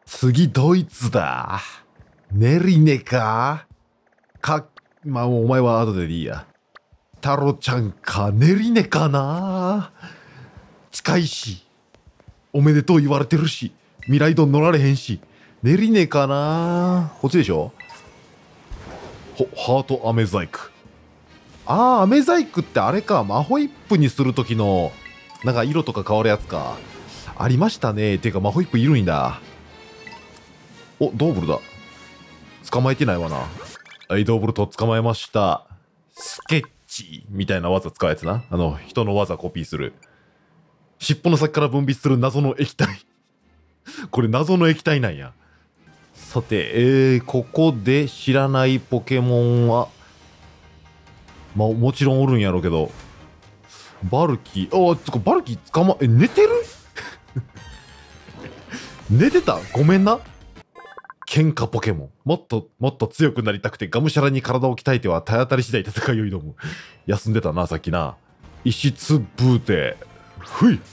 次ドイツだ。ネリネかまあ、お前は後でいいや。タロちゃんか、ネリネかな。近いし、おめでとう言われてるし、未来ドン乗られへんし、ネリネかな。こっちでしょ。ハートアメ細工。ああ、アメ細工ってあれか、マホイップにするときの、なんか色とか変わるやつか。ありましたね。てか、マホイップいるんだ。お、ドーブルだ。捕まえてないわな。はい、ドーブルと捕まえました。スケッチみたいな技使うやつな。人の技コピーする。尻尾の先から分泌する謎の液体。これ謎の液体なんや。さて、ここで知らないポケモンは、まあ、もちろんおるんやろうけど、バルキ、バルキ寝てる。寝てた。ごめんな。喧嘩ポケモン。もっと強くなりたくて、がむしゃらに体を鍛えては体当たり次第戦いを挑む。休んでたな、さっきな。石つぶーて、ふい。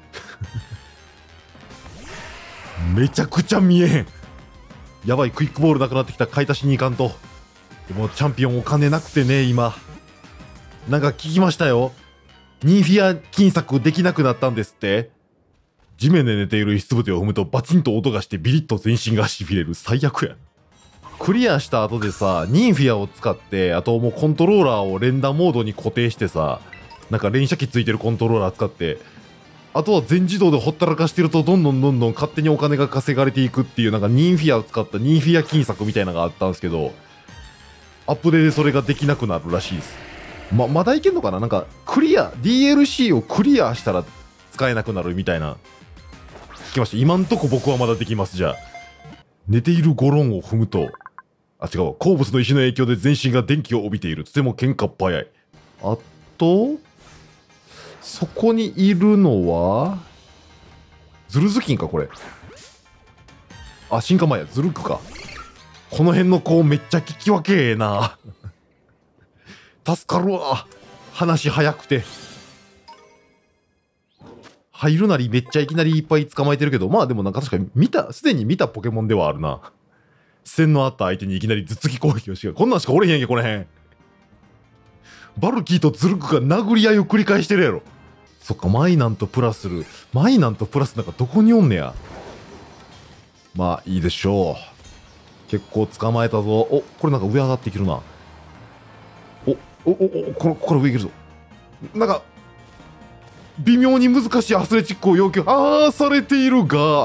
めちゃくちゃ見えへん。やばい、クイックボールなくなってきた。買い足しに行かんと。でもチャンピオンお金なくてね、今。なんか聞きましたよ。ニンフィア金策できなくなったんですって。地面で寝ている石つぶてを踏むとバチンと音がしてビリッと全身がしびれる。最悪や。クリアした後でさ、ニンフィアを使って、あともうコントローラーを連打モードに固定してさ、なんか連射機ついてるコントローラー使って、あとは全自動でほったらかしてるとどんどん勝手にお金が稼がれていくっていう、なんかニンフィアを使ったニンフィア金策みたいなのがあったんですけど、アップデートでそれができなくなるらしいです。まだいけんのかな。なんかDLC をクリアしたら使えなくなるみたいな聞きました。今んとこ僕はまだできます。じゃあ寝ているゴロンを踏むと、違うわ、鉱物の石の影響で全身が電気を帯びている。とても喧嘩っ早い。あとそこにいるのはズルズキンか。これ進化前や。ズルクか。この辺の子めっちゃ聞き分けええな。助かるわ。話早くて。入るなりめっちゃいきなりいっぱい捕まえてるけど、まあでもなんか確かにすでに見たポケモンではあるな。視線のあった相手にいきなり頭突き攻撃をしよう。こんなんしかおれへんやんけ、この辺。バルキーとズルクが殴り合いを繰り返してるやろ。そっか、マイナンとプラスなんかどこにおんねや。まあいいでしょう。結構捕まえたぞ。お、これなんか上上がっていけるな。これ上いけるぞ。なんか微妙に難しいアスレチックを要求されているが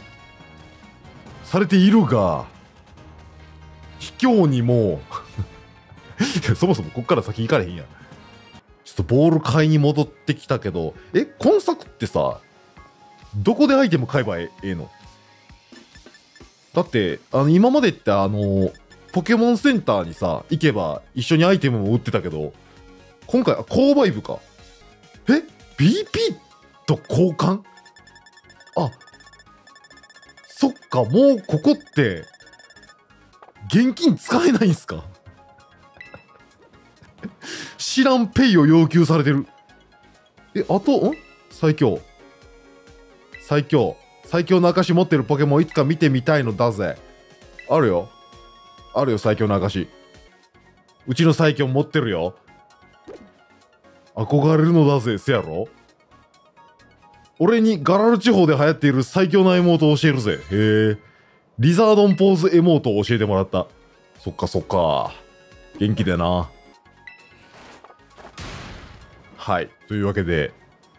卑怯にもそもそもこっから先行かれへんやん。ちょっとボール買いに戻ってきたけど、今作ってさ、どこでアイテム買えばええの？だって今までってポケモンセンターにさ行けば一緒にアイテムも売ってたけど、今回購買部か。BP と交換？そっか、もうここって現金使えないんすか？知らんペイを要求されてる。最強の証持ってるポケモンいつか見てみたいのだぜ。あるよ最強の証。うちの最強持ってるよ。憧れるのだぜ。せやろ。俺にガラル地方で流行っている最強なエモートを教えるぜ。へえ。リザードンポーズエモートを教えてもらった。そっか。元気でな。はい。というわけで、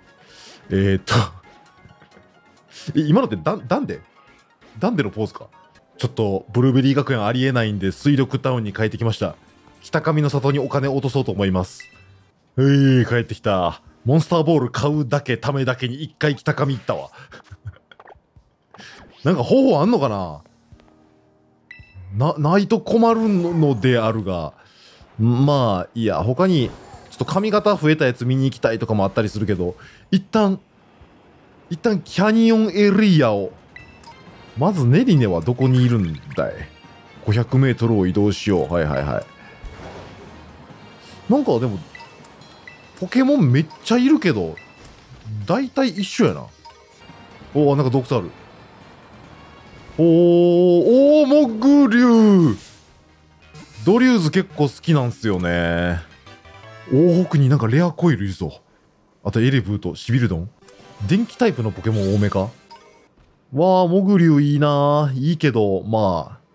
今のってダンデのポーズか。ちょっとブルーベリー学園ありえないんで水力タウンに変えてきました。北上の里にお金落とそうと思います。帰ってきた。モンスターボール買うためだけに一回北上行ったわ。なんか方法あんのかな。ないと困るのであるが、まあいいや。他にちょっと髪型増えたやつ見に行きたいとかもあったりするけど、一旦キャニオンエリアを。まずネリネはどこにいるんだい。 500 メートルを移動しよう。はい。なんかでもポケモンめっちゃいるけど大体一緒やな。なんか洞窟ある。 おー、モグリュウ。ドリューズ結構好きなんすよね。往北になんかレアコイルいるぞ。あとエレブーとシビルドン。電気タイプのポケモン多めか。わー、モグリュウいいなー。いいけど、まあ。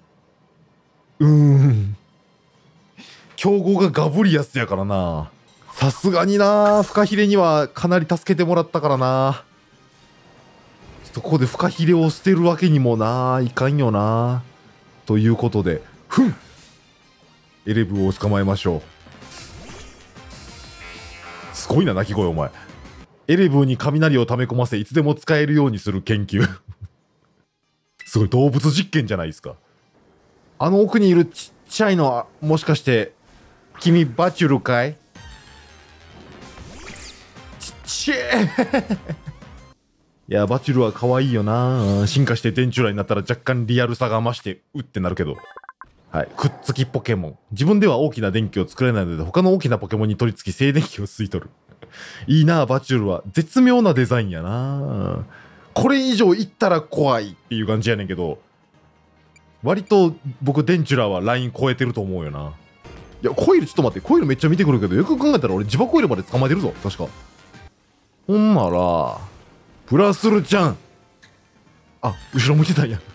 競合がガブリアスやからな。さすがにな、フカヒレにはかなり助けてもらったからな。ちょっとここでフカヒレを捨てるわけにもな、いかんよな。ということで、エレブを捕まえましょう。すごいな、鳴き声お前。エレブに雷を溜め込ませ、いつでも使えるようにする研究。すごい動物実験じゃないですか。あの奥にいるちっちゃいのは、もしかして、君バチュルかい？ちっちゃい。いや、バチュルは可愛いよな。進化して電柱ラになったら若干リアルさが増して、うってなるけど。はい。くっつきポケモン。自分では大きな電気を作れないので、他の大きなポケモンに取り付き静電気を吸い取る。いいな、バチュルは。絶妙なデザインやな。これ以上いったら怖いっていう感じやねんけど、割と僕、デンチュラはライン超えてると思うよな。いや、コイルちょっと待って、コイルめっちゃ見てくるけど、よく考えたら俺、自爆コイルまで捕まえてるぞ、確か。ほんなら、プラスルちゃん。あ、後ろ向いてたんや。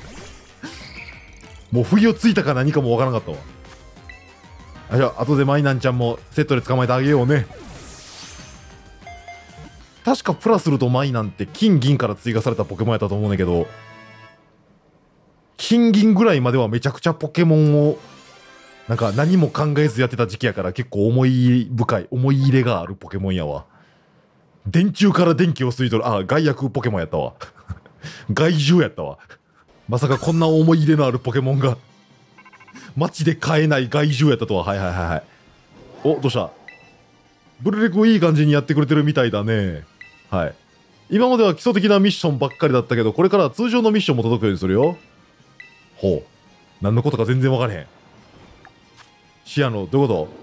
もう不意をついたか何かもわからなかったわ。あ、じゃあ、後でマイナンちゃんもセットで捕まえてあげようね。確かプラスルとマイナンって金銀から追加されたポケモンやったと思うんだけど、金銀ぐらいまではめちゃくちゃポケモンをなんか何も考えずやってた時期やから結構思い入れがあるポケモンやわ。電柱から電気を吸い取る、あ、害悪ポケモンやったわ。害獣やったわ。まさかこんな思い入れのあるポケモンが街で買えない害獣やったとは。はいはいはいはい。お、どうした？ブルレクいい感じにやってくれてるみたいだね。はい。今までは基礎的なミッションばっかりだったけど、これからは通常のミッションも届くようにするよ。ほう。何のことか全然分からへん。シアノ、どういうこと？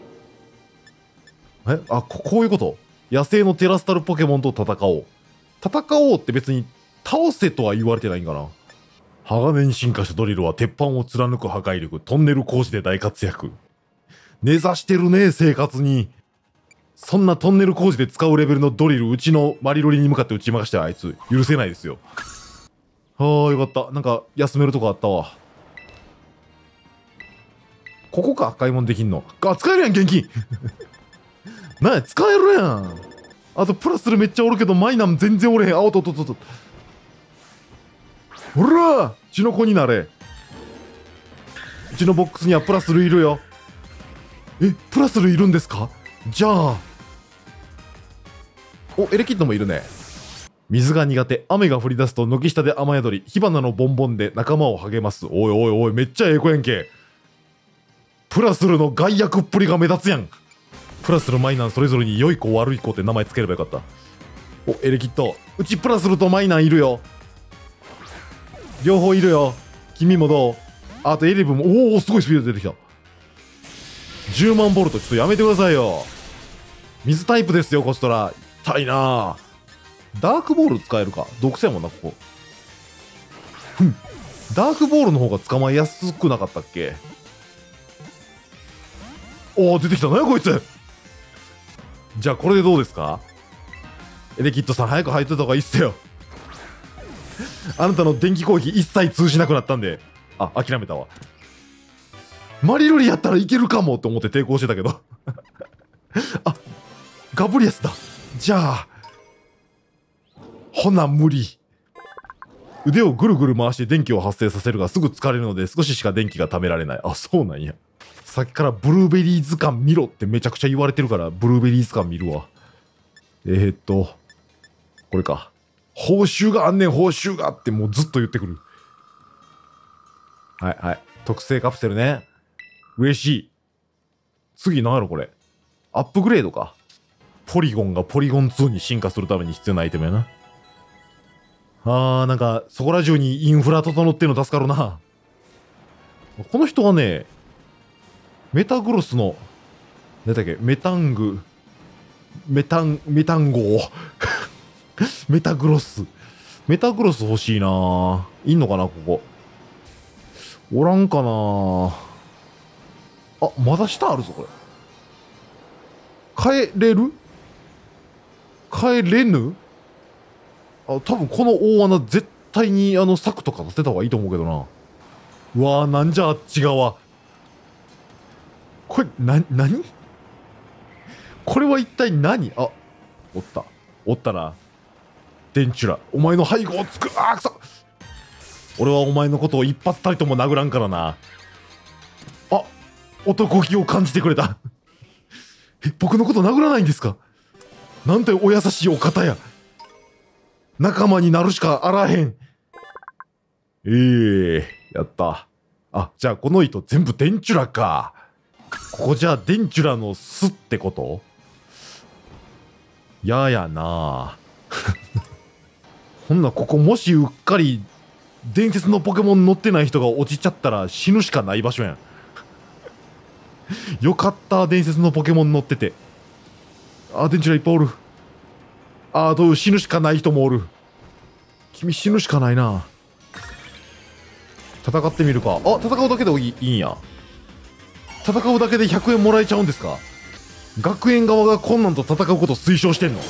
あ、こういうこと？野生のテラスタルポケモンと戦おう。戦おうって別に倒せとは言われてないんかな。鋼に進化したドリルは鉄板を貫く破壊力、トンネル工事で大活躍。根ざしてるね、生活に。そんなトンネル工事で使うレベルのドリル、うちのマリロリに向かって打ち負かしてあいつ、許せないですよ。はあ、よかった。なんか、休めるとこあったわ。ここか、買い物できんの。あ、使えるやん、現金。なんや、使えるやん。あと、プラスでめっちゃおるけど、マイナン全然おれへん。あ、おっとっとっと。ほら、血の子になれ。うちのボックスにはプラスルいるよ。え、プラスルいるんですか？じゃあ。お、エレキッドもいるね。水が苦手。雨が降り出すと軒下で雨宿り。火花のボンボンで仲間を励ます。おいおいおい、めっちゃええ子やんけ。プラスルの害悪っぷりが目立つやん。プラスルマイナンそれぞれに良い子悪い子って名前つければよかった。お、エレキッド。うちプラスルとマイナンいるよ。両方いるよ。君もどう？あとエレブも、おお、すごいスピード出てきた。10万ボルト、ちょっとやめてくださいよ。水タイプですよ、コストラ。痛いな。ダークボール使えるか。毒性やもんな、ここ。ダークボールの方が捕まえやすくなかったっけ？おお、出てきた。なやこいつ。じゃあこれでどうですか？エレキッドさん、早く入ってた方がいいっすよ。あなたの電気攻撃一切通じなくなったんで。あ、諦めたわ。マリロリやったらいけるかもって思って抵抗してたけど。あ、ガブリアスだ。じゃあ、ほな無理。腕をぐるぐる回して電気を発生させるがすぐ疲れるので少ししか電気が貯められない。あ、そうなんや。さっきからブルーベリー図鑑見ろってめちゃくちゃ言われてるからブルーベリー図鑑見るわ。これか。報酬があんねん、報酬がってもうずっと言ってくる。はいはい。特製カプセルね。嬉しい。次何やろこれ。アップグレードか。ポリゴンがポリゴン2に進化するために必要なアイテムやな。なんか、そこら中にインフラ整ってんの助かるな。この人はね、メタグロスの、何だっけ、メタンゴーメタグロスメタグロス欲しいな。いんのかな、ここ。おらんかな。あ、まだ下あるぞ、これ。帰れる？帰れぬ？あ、多分この大穴絶対に柵とか立てた方がいいと思うけどな。うわー、なんじゃあっち側。これ、何これは一体何？あ、おった。おったな。デンチュラ、お前の背後をつく。あーくそ。俺はお前のことを一発たりとも殴らんからな。あ、男気を感じてくれた。え、僕のこと殴らないんですか？なんてお優しいお方や。仲間になるしかあらへん。やった。あ、じゃあこの糸全部デンチュラか。ここじゃあデンチュラの巣ってこと？ややな。ほんなここもしうっかり伝説のポケモン乗ってない人が落ちちゃったら死ぬしかない場所やん。よかった、伝説のポケモン乗ってて。あ、デンチュラいっぱいおる。あ、どう死ぬしかない人もおる。君死ぬしかないな。戦ってみるか。あ、戦うだけでいいんや。戦うだけで100円もらえちゃうんですか？学園側がこんなんと戦うこと推奨してんの？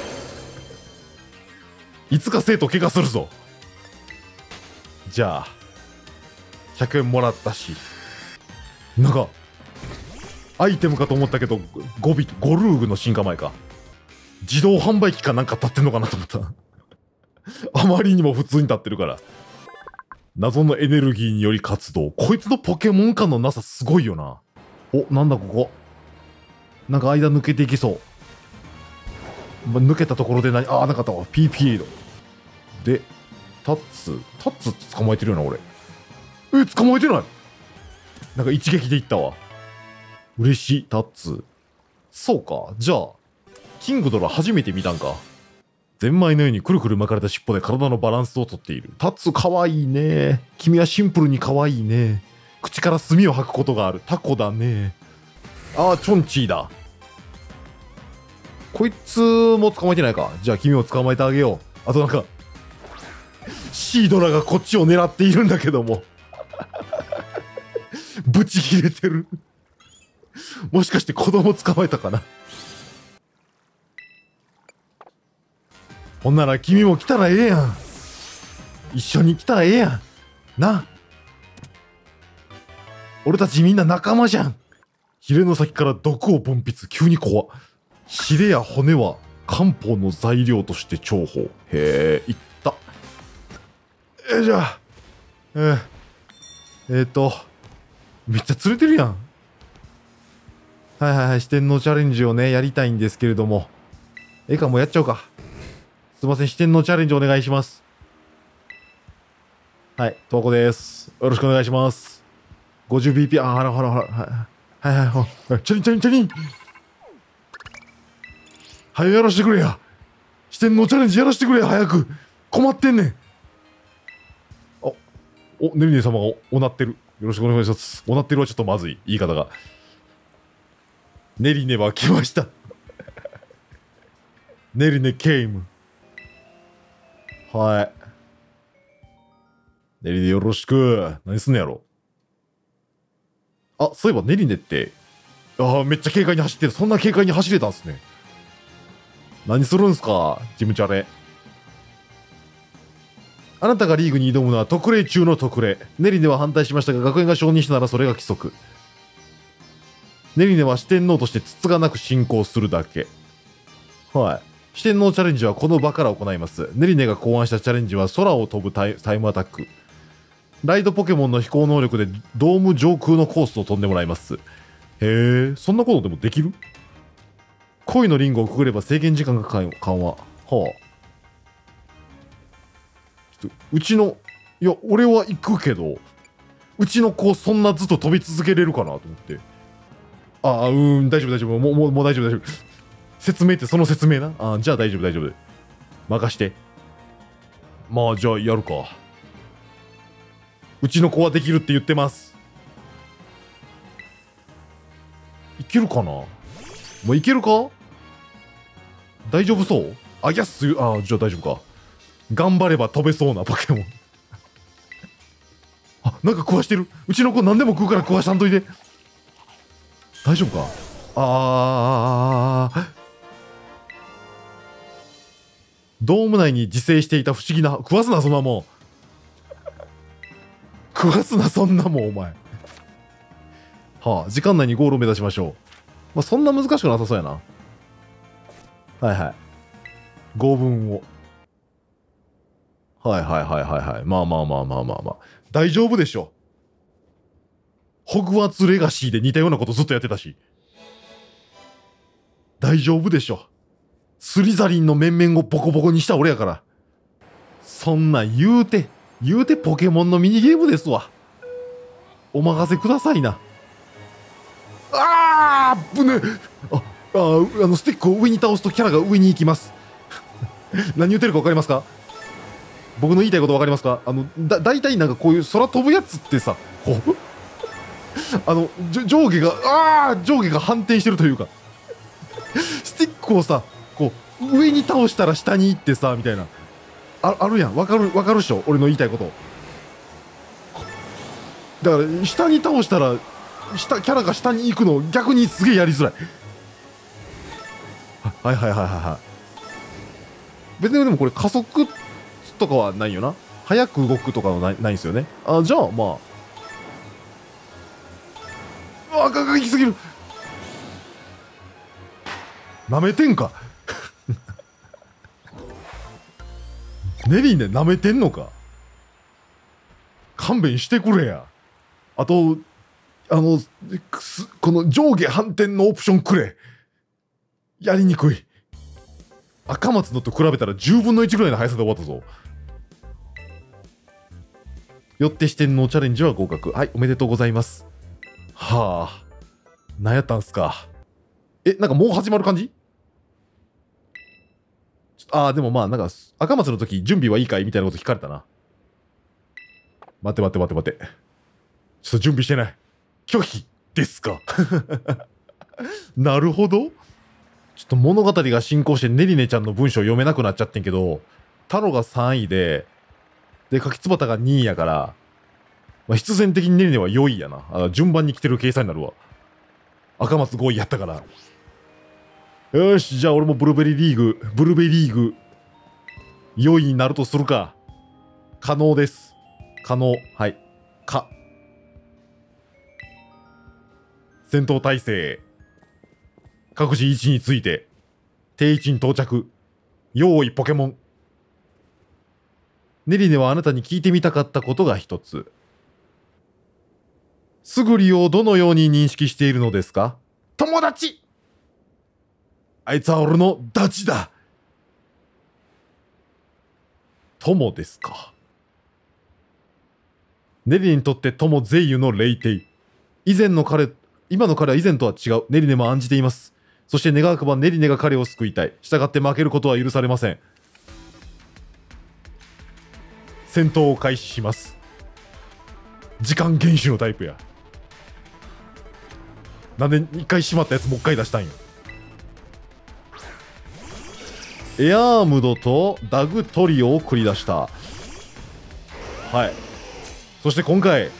いつか生徒怪我するぞ。じゃあ100円もらったし、なんかアイテムかと思ったけどゴルーグの進化前か。自動販売機かなんか立ってんのかなと思った。あまりにも普通に立ってるから。謎のエネルギーにより活動。こいつのポケモン感のなさすごいよな。お、なんだここ。なんか間抜けていきそう。抜けたところで何？ああ、なかったわ。PP エイド。で、タッツ捕まえてるよな、俺。捕まえてない。なんか一撃でいったわ。嬉しい、タッツ。そうか。じゃあ、キングドラ初めて見たんか。ゼンマイのようにくるくる巻かれた尻尾で体のバランスをとっている。タッツかわいいね。君はシンプルにかわいいね。口から墨を吐くことがある。タコだね。ああ、チョンチーだ。こいつも捕まえてないか。じゃあ君を捕まえてあげよう。あとなんか、シードラがこっちを狙っているんだけども。ブチ切れてる。もしかして子供捕まえたかな。ほんなら君も来たらええやん。一緒に来たらええやん。な。俺たちみんな仲間じゃん。ヒレの先から毒を分泌。急に怖っ。ヒレや骨は漢方の材料として重宝。へえ、いった。じゃあ。めっちゃ釣れてるやん。はい、四天王チャレンジをね、やりたいんですけれども。もうやっちゃおうか。すいません、四天王チャレンジお願いします。はい、トワコです。よろしくお願いします。50BP、あ、ほら、はい、チャリン。はい、やらしてくれや。四天王チャレンジやらしてくれや、早く。困ってんねん。ネリネ様がおなってる。よろしくお願いします。おなってるはちょっとまずい。言い方が。ネリネは来ました。ネリネケイム。はい。ネリネよろしく。何すんのやろ。あ、そういえばネリネって、めっちゃ軽快に走ってる。そんな軽快に走れたんすね。何するんすか、ジムチャレ。あなたがリーグに挑むのは特例中の特例。ネリネは反対しましたが、学園が承認したならそれが規則。ネリネは四天王としてつつがなく進行するだけ。はい。四天王チャレンジはこの場から行います。ネリネが考案したチャレンジは空を飛ぶタイムアタック。ライドポケモンの飛行能力でドーム上空のコースを飛んでもらいます。へえ、そんなことでもできる？恋のリンゴをくぐれば制限時間が緩和。はあ。うちの、いや、俺は行くけど、うちの子そんなずっと飛び続けれるかなと思って。大丈夫。もう大丈夫。説明ってその説明な。じゃあ大丈夫。任して。まあ、じゃあやるか。うちの子はできるって言ってます。いけるかな？もういけるか？大丈夫そう？じゃあ大丈夫か。 頑張れば飛べそうなポケモン。あ、なんか食わしてる。うちの子何でも食うから食わしたんといて。大丈夫か。ドーム内に自生していた不思議な。食わすなそんなもん。食わすなそんなもんお前。はあ、時間内にゴールを目指しましょう。まあ、そんな難しくなさそうやな。はいはい。5分を。はいはいはいはいはい。まあまあまあまあまあまあ。大丈夫でしょ。ホグワーツレガシーで似たようなことずっとやってたし。大丈夫でしょ。スリザリンの面々をボコボコにした俺やから。そんなん言うてポケモンのミニゲームですわ。お任せくださいな。ぶね。スティックを上に倒すとキャラが上に行きます。何言ってるか分かりますか。僕の言いたいこと分かりますか。大体なんかこういう空飛ぶやつってさ、こう上下が反転してるというか、スティックをさ、こう上に倒したら下に行ってさみたいな、あるやん。分かるっしょ俺の言いたいこと。だから下に倒したらキャラが下に行くの逆にすげえやりづらい。はいはいはいはいはい。別にでもこれ加速とかはないよな。早く動くとかはないんですよね。じゃあまあ。ガキすぎる。なめてんか。ネリーね、なめてんのか。勘弁してくれや。あとこの上下反転のオプションくれ。やりにくい。赤松のと比べたら10分の1ぐらいの速さで終わったぞ。よって四天王チャレンジは合格。はい、おめでとうございます。はあ、何やったんすか。なんかもう始まる感じ。でもまあなんか赤松の時準備はいいかいみたいなこと聞かれたな。待て。ちょっと準備してない。拒否ですか。なるほど。ちょっと物語が進行してネリネちゃんの文章読めなくなっちゃってんけど、太郎が3位で柿つばたが2位やから、まあ、必然的にネリネは4位やな。順番に来てる計算になるわ。赤松5位やったから。よし、じゃあ俺もブルベリーグ4位になるとするか。可能です。可能。はい。戦闘態勢。各自位置について。定位置に到着。用意ポケモン。ネリネはあなたに聞いてみたかったことが一つ。スグリをどのように認識しているのですか。友達。あいつは俺のダチだ。友ですか。ネリネにとって友ゼイユの霊帝。今の彼は以前とは違う。ネリネも案じています。そして願わくばネリネが彼を救いたい。従って負けることは許されません。戦闘を開始します。時間厳守のタイプや。なんで一回しまったやつもう一回出したんよ。エアームドとダグトリオを繰り出した。はい。そして今回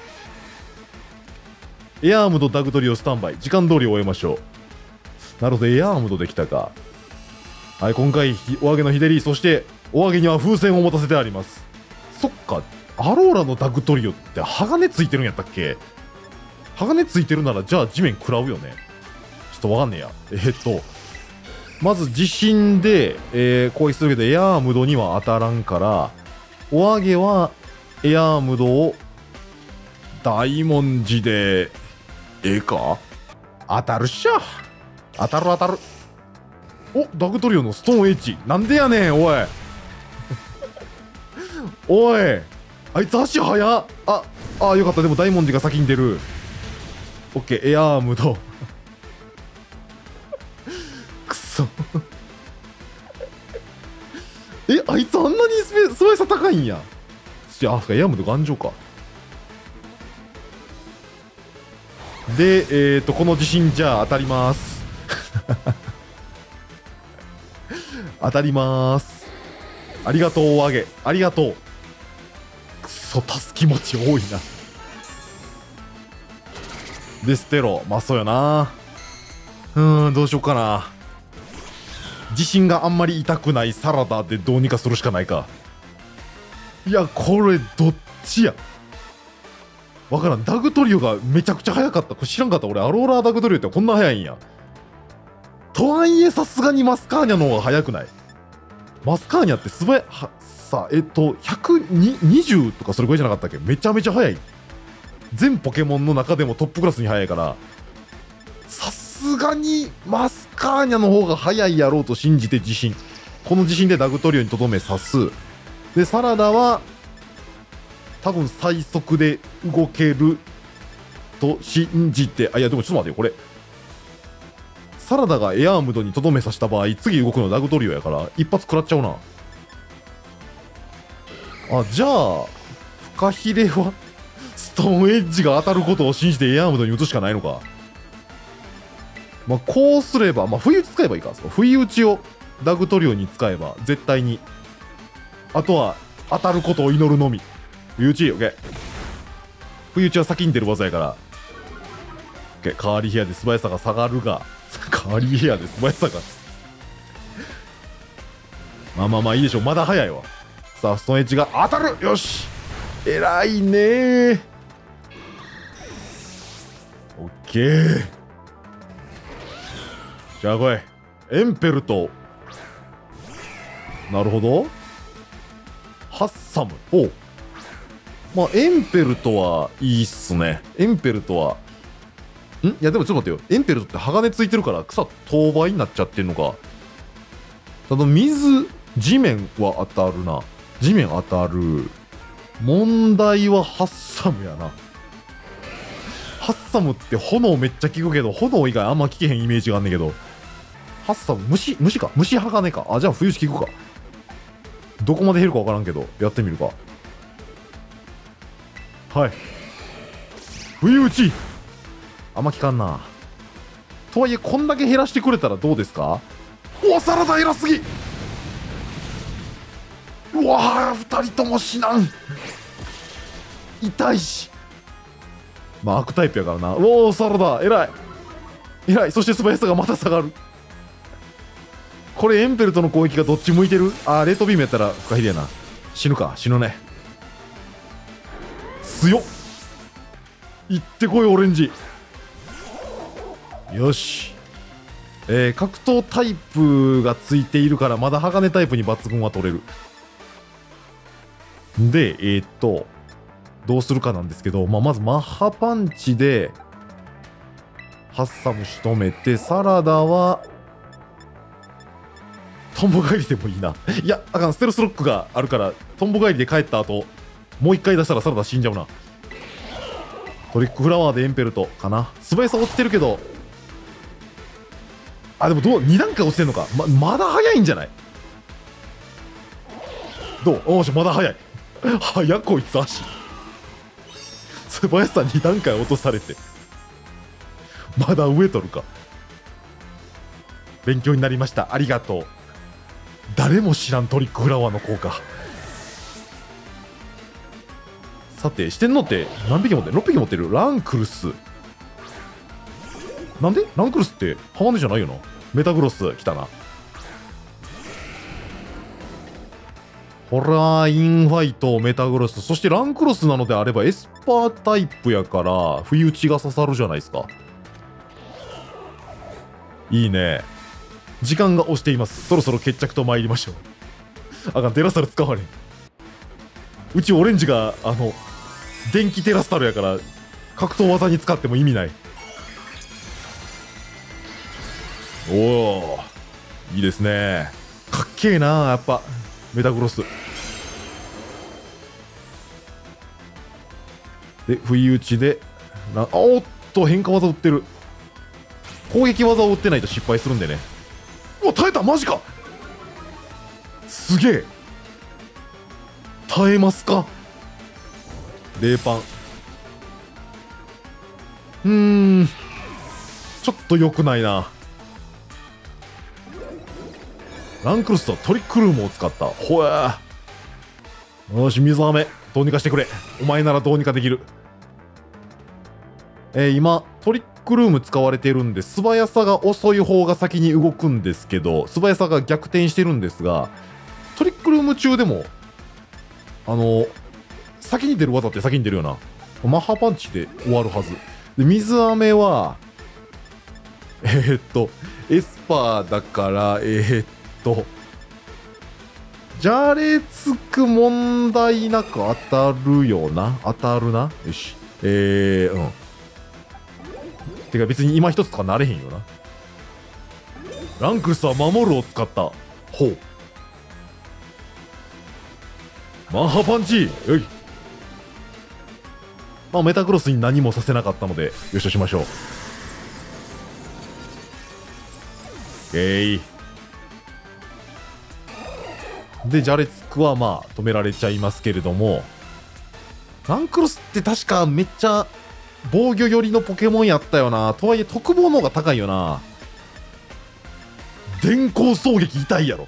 エアームドダグトリオスタンバイ。時間通り終えましょう。なるほど、エアームドできたか。はい、今回お揚げの日照り、そしてお揚げには風船を持たせてあります。そっか、アローラのダグトリオって鋼ついてるんやったっけ。鋼ついてるならじゃあ地面食らうよね。ちょっとわかんねえや。まず地震で、攻撃するけどエアームドには当たらんから、お揚げはエアームドを大文字でか当たるっしょ。当たる。お、ダグトリオのストーンエッジ。なんでやねんおい。おい、あいつ足速っ。よかった。でも大文字が先に出る。オッケー、エアームド。くそ。あいつあんなに素早さ高いんや。エアームド頑丈か。で、この地震じゃあ当たります。当たります。 ありがとうおあげ、ありがとう。くそタス気持ち多いな。でステロ、まあそうやな。どうしようかな。自信があんまり痛くないサラダでどうにかするしかないか。いやこれどっちや。わからん。ダグトリオがめちゃくちゃ速かった。これ知らんかった。俺アローラーダグトリオってこんな速いんや。とはいえさすがにマスカーニャの方が速くない？マスカーニャって素早はさ120とかそれぐらいじゃなかったっけ？めちゃめちゃ速い。全ポケモンの中でもトップクラスに速いから、さすがにマスカーニャの方が速いやろうと信じて自信。この自信でダグトリオにとどめ刺す。でサラダは多分最速で動けると信じて、あ、いやでもちょっと待ってよ、これサラダがエアームドにとどめさせた場合、次動くのダグトリオやから一発食らっちゃうな。あ、じゃあフカヒレはストーンエッジが当たることを信じてエアームドに打つしかないのか。まあこうすれば、まあ不意打ち使えばいいか。不意打ちをダグトリオに使えば絶対に、あとは当たることを祈るのみ。不意打ち、オッケー。不意打ちは先に出る技やから、オッケー。カーリーヘアで素早さが下がるが、カーリーヘアで素早さがまあまあまあいいでしょう。まだ早いわ。さあストーンエッジが当たる。よし、偉いねー。オッケー。じゃあ来いエンペルト。なるほど。ハッサム。おう、まあエンペルトはいいっすね。エンペルトはいやでもちょっと待ってよ。エンペルトって鋼ついてるから草当倍になっちゃってんのか。ただ水、地面は当たるな。地面当たる。問題はハッサムやな。ハッサムって炎めっちゃ効くけど、炎以外あんま効けへんイメージがあんねんけど。ハッサム、虫か。虫鋼か。あ、じゃあ冬打ち効くか。どこまで減るか分からんけど、やってみるか。はい。冬打ちあんま効かんな。とはいえ、こんだけ減らしてくれたらどうですか？お、サラダ偉すぎ。うわー、2人とも死なん。痛いし。まあ悪タイプやからな。おお、サラダ偉い偉い。そして素早さがまた下がる。これエンペルトの攻撃がどっち向いてる？あー、レッドビームやったらフカヒレやな。死ぬか。死ぬね。強っ。いってこいオレンジ。よし。格闘タイプがついているからまだ鋼タイプに抜群は取れる。でどうするかなんですけど、まあ、まずマッハパンチでハッサム仕留めて、サラダはトンボ帰りでもいいな。いやあかん、ステルスロックがあるからトンボ帰りで帰った後もう一回出したらサラダ死んじゃうな。トリックフラワーでエンペルトかな。素早さ落ちてるけど、あ、でも2段階落ちてんのか。まだ早いんじゃない？どう？おーし、まだ早い。早っこいつ足。素早さ2段階落とされてまだ上取るか。勉強になりました。ありがとう。誰も知らんトリックフラワーの効果。さて四天王って何匹持ってる？ 6 匹持ってる。ランクルス、なんでランクルスって鋼じゃないよな。メタグロス来たな。ホラーインファイト、メタグロス、そしてランクロスなのであればエスパータイプやから不意打ちが刺さるじゃないですか。いいね。時間が押しています。そろそろ決着と参りましょう。あかん、テラスタル使われん。うちオレンジが電気テラスタルやから格闘技に使っても意味ない。おお、いいですね。かっけえなやっぱメタグロスで不意打ちでおっと変化技打ってる。攻撃技を打ってないと失敗するんでね。うわ、耐えた。マジか。すげえ。耐えますか。冷パン。ちょっと良くないな。 ランクルスとトリックルームを使った。ほえ。よし、水飴どうにかしてくれ。お前ならどうにかできる。今トリックルーム使われてるんで、素早さが遅い方が先に動くんですけど、素早さが逆転してるんですが、トリックルーム中でも先に出る技って先に出るよな。マッハパンチで終わるはずで、水飴はエスパーだからじゃれつく問題なく当たるよな。当たるな。よし。てか別に今一つとかなれへんよな。ランクルスは守るを使った。ほう。マッハパンチよい。まあメタクロスに何もさせなかったのでよしとしましょう。で、ジャレツクはまあ止められちゃいますけれども、ランクロスって確かめっちゃ防御寄りのポケモンやったよな。とはいえ特防の方が高いよな。電光狙撃痛いやろ。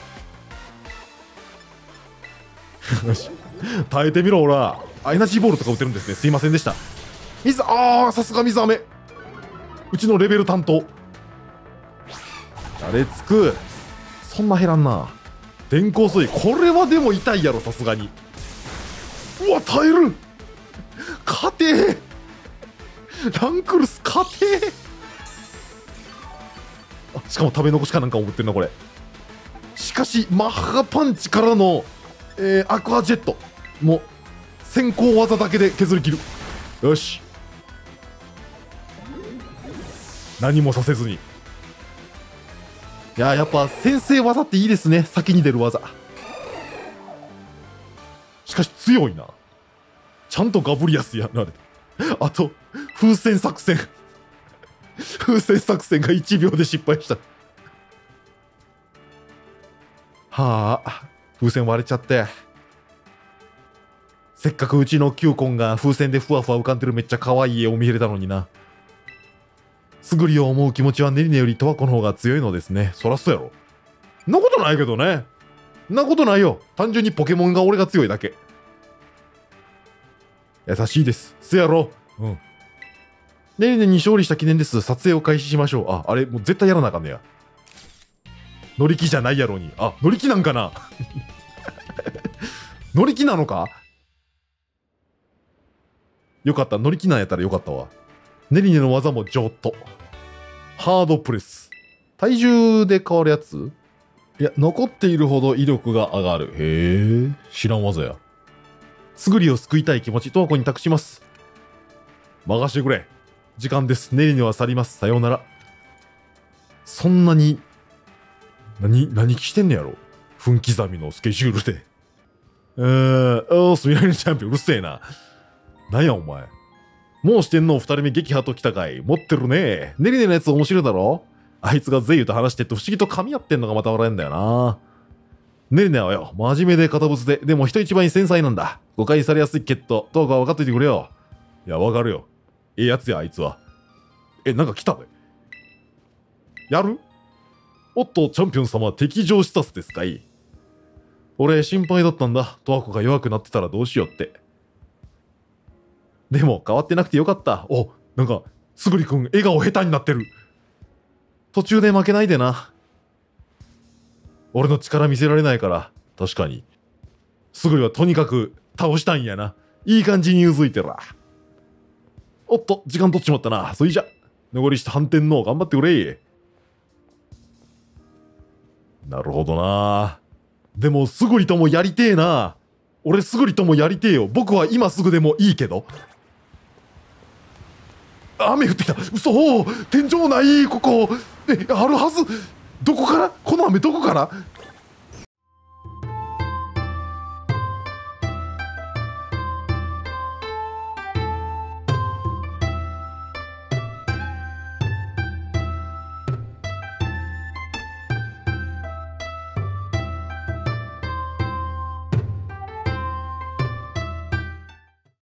よし耐えてみろ。ほらエナジーボールとか打てるんですね。すいませんでした。さすが水飴、うちのレベル担当。ジャレツクそんな減らんな。電光狙撃これはでも痛いやろさすがに。うわ耐える。勝てー。ランクルス勝てー。しかも食べ残しかなんか思ってるなこれ。しかしマッハパンチからの、アクアジェットもう先行技だけで削り切る。よし、何もさせずに。やっぱ先制技っていいですね。先に出る技。しかし強いな。ちゃんとガブリアスやられた。あと風船作戦風船作戦が1秒で失敗した。はあ、風船割れちゃって。せっかくうちのキューコンが風船でふわふわ浮かんでるめっちゃ可愛い絵を見れたのにな。すぐりを思う気持ちはネリネよりトワコの方が強いのですね。そらそうやろ。んなことないけどね。んなことないよ。単純にポケモンが俺が強いだけ。優しいです。せやろ。うん。ネリネに勝利した記念です。撮影を開始しましょう。あれもう絶対やらなあかんねや。乗り気じゃないやろに。乗り気なんかな乗り気なのか。よかった。乗り気なんやったらよかったわ。ネリネの技も上と。ハードプレス。体重で変わるやつ？いや、残っているほど威力が上がる。へえ、知らん技や。すぐりを救いたい気持ち、トワコに託します。任してくれ。時間です。ネリネは去ります。さようなら。そんなに、何してんねやろ。分刻みのスケジュールで。スミライチャンピオンうるせえな。なんやお前。もうしてんの2人目撃破ときたかい。持ってるね。ネリネのやつ面白いだろ。あいつがゼイユと話してって不思議と噛み合ってんのがまた笑えんだよな。ネリネはよ、真面目で堅物で、でも人一倍繊細なんだ。誤解されやすいけど、どうか分かっといてくれよ。いや、分かるよ。ええやつや、あいつは。なんか来たで。やる？おっと、チャンピオン様、敵情視察ですかい。俺、心配だったんだ。トワコが弱くなってたらどうしようって。でも、変わってなくてよかった。なんか、すぐりくん、笑顔下手になってる。途中で負けないでな。俺の力見せられないから。確かに。すぐりはとにかく倒したんやな。いい感じにうずいてら。おっと、時間取っちまったな。そいじゃ。残りして反転の頑張ってくれ。なるほどな。でも、すぐりともやりてえな。俺、すぐりともやりてえよ。僕は今すぐでもいいけど。雨降ってきた。嘘。天井ないここ。あるはず。どこからこの雨どこから。